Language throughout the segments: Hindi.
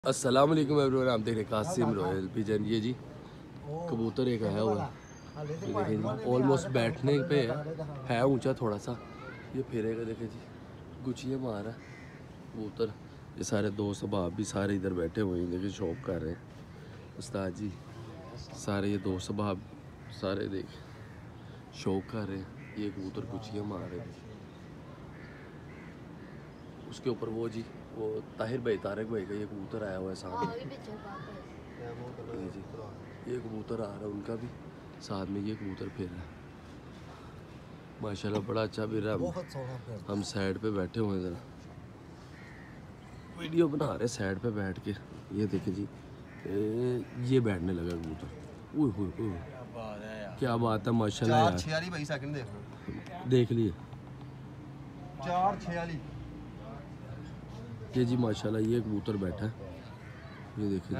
अस्सलाम वालेकुम एवरीवन, आप देख रहे हैं कासिम रॉयल पिजन। ये जी कबूतर एक आया हुआ है, ये देखें जी ऑलमोस्ट बैठने पे है ऊंचा थोड़ा सा, ये फिरेगा। देखें जी गुचियाँ मार रहा कबूतर। ये सारे दोस्त बाप भी सारे इधर बैठे हुए हैं, देखिए शौक कर रहे हैं उस्ताद जी। सारे ये दोस्त बाप सारे देख शौक कर रहे हैं। ये कबूतर गुचियाँ मार रहे हैं। उसके ऊपर वो जी वो ताहिर भाई तारक भाई का ये कबूतर आया हुआ है सामने। ये जी ये कबूतर आ रहा है उनका भी साथ में, ये कबूतर फिर रहा है माशाल्लाह, बड़ा अच्छा फिर रहा है। हम साइड पे बैठे हुए हैं, ज़रा वीडियो बना रहे साइड पे बैठ के। ये देखे जी ये बैठने लगा कबूतर। ओह क्या बात है माशाल्लाह यार, देख लिए 446। ये जी माशाल्लाह ये कबूतर बैठा है, ये देखिए।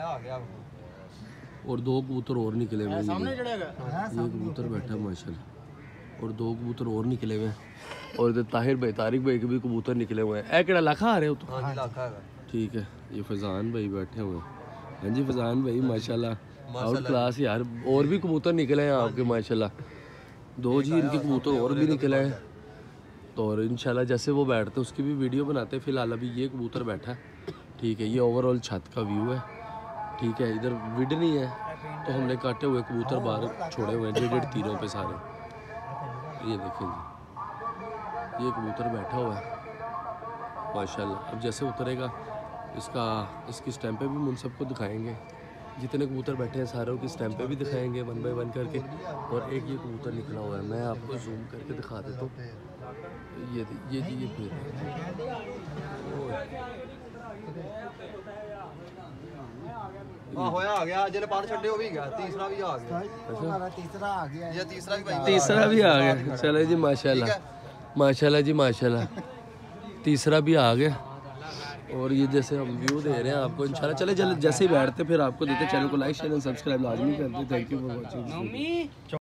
और दो कबूतर और निकले हुए हैं, ये कबूतर बैठा है माशाल्लाह, और दो कबूतर और निकले हुए हैं। और इधर ताहिर भाई तारिक भाई के भी कबूतर निकले हुए हैं। ए केड़ा लाखा आ रहे हो तो ठीक है। ये फैजान भाई बैठे हुए हैं। हाँ जी फैजान भाई माशाल्लाह आउट क्लास यार। और भी कबूतर निकले हैं आपके माशाल्लाह, दो जी इनके कबूतर और भी निकले हैं। तो और इंशाल्लाह जैसे वो बैठते हैं उसकी भी वीडियो बनाते हैं। फ़िलहाल अभी ये कबूतर बैठा है, ठीक है। ये ओवरऑल छत का व्यू है, ठीक है। इधर विड नहीं है तो हमने काटे हुए कबूतर बाहर छोड़े हुए हैं 1.5 तीरों पे सारे। ये देखें जी ये कबूतर बैठा हुआ है माशाल्लाह। अब जैसे उतरेगा इसकी स्टैंपें भी हम सबको दिखाएंगे, जितने कबूतर बैठे हैं सारों की स्टैंपें भी दिखाएंगे 1 बाय 1 करके। और एक ये कबूतर निकला हुआ है, मैं आपको जूम करके दिखा देता हूँ। ये जी ये फिर आ गया जिले पार छड्डे हो भी गया, तीसरा भी आ गया। ये तीसरा भी आ गया। चलो जी माशाल्लाह माशाल्लाह जी माशाल्लाह, तीसरा भी आ गया। और ये जैसे हम व्यू दे रहे हैं आपको इंशाल्लाह, चले जैसे ही बैठते फिर आपको देते। चैनल को लाइक शेयर एंड सब्सक्राइब लाजमी करते। Thank you for watching.